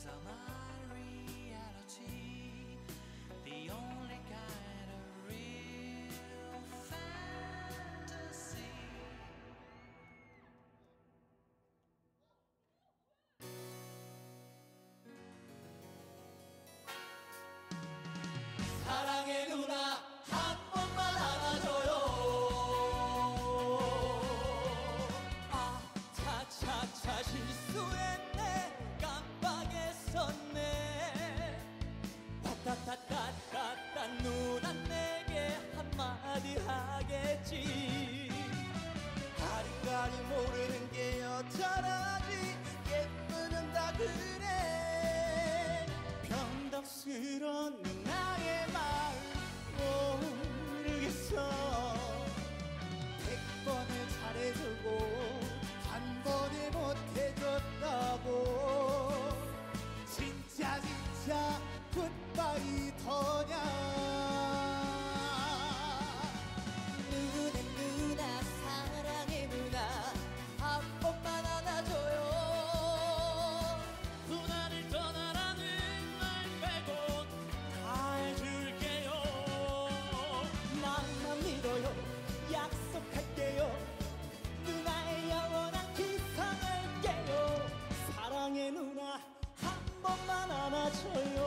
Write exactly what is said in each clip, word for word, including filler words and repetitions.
dreams are my reality, the only kind of real fantasy. 사랑해 누나 한 번만 안아줘요. 아 차차차 실수했네 깜빡했었네. 왔다따따따따 누나 내게 한마디 하겠지. 아리까리 모르는 게 어쩌라지 예쁘는 다 그래. 변덕스러운 누나의 마음 모르겠어. 백 번을 잘해주고 한 번에 못해줬다고. 진짜 진짜 굿바이 더냐. 누나 누나 사랑해 누나 한 번만 안아줘요. 누나를 떠나라는 말 빼고 다 해줄게요. 나만 믿어요 약속할게요. 누나의 영원한 기상할게요. 사랑해 누나 한 번만 안아줘요.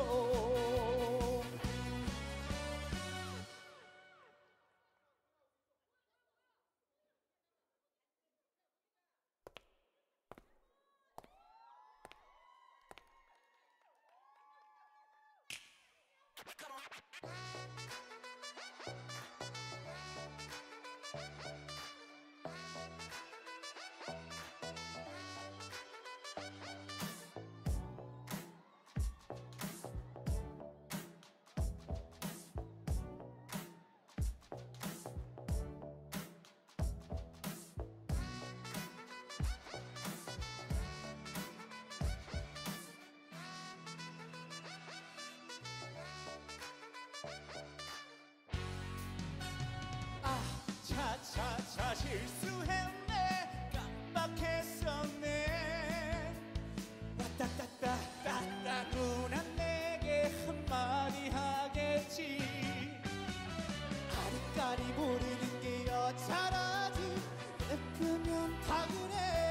차차 실수했네 깜빡했었네. 왔다따따따따 누나 내게 한마디 하겠지. 아리까리 모르는 게 여자라지 예쁘면 다 그래.